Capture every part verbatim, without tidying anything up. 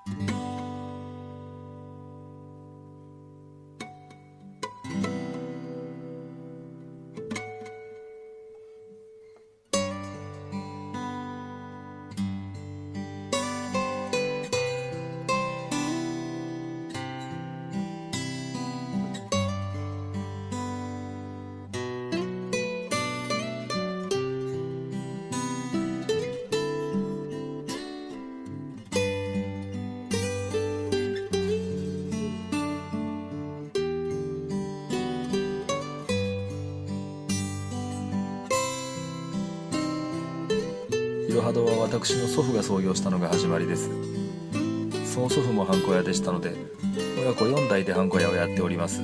いろは堂は私の祖父が創業したのが始まりです。その祖父もハンコ屋でしたので、親子よんだいでハンコ屋をやっております。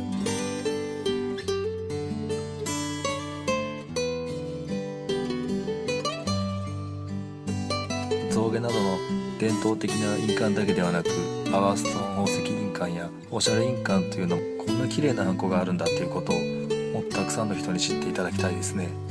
象牙などの伝統的な印鑑だけではなく、パワーストーン宝石印鑑やおしゃれ印鑑というのも、こんな綺麗なハンコがあるんだっていうことをもっとたくさんの人に知っていただきたいですね。